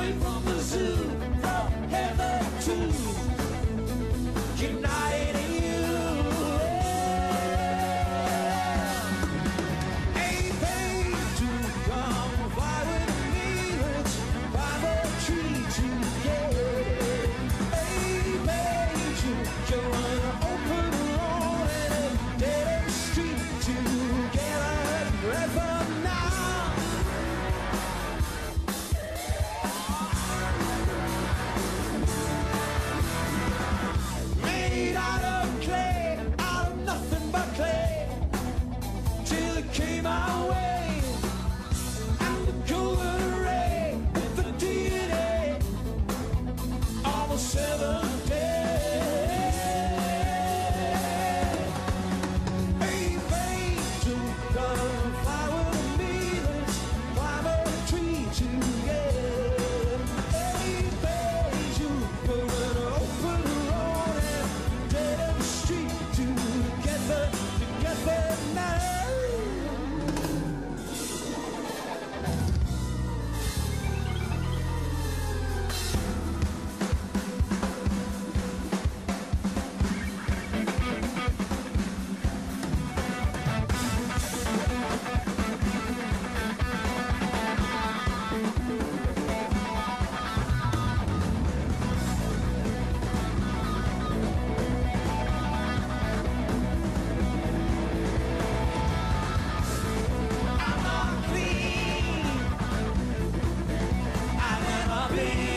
from the zoo, from heaven to uniting you. Hey, babe, to come fly with me, let's climb a tree together. Hey, babe, to go on an open road and a dead street together forever now. Made out of clay, out of nothing but clay, till it came our way. And the golden ray with the DNA on the seventh day. Hey, babe, to come fly with me, let's climb a tree together. Hey, babe, to go an open road and dead end street together now. I'm not clean, I've never been.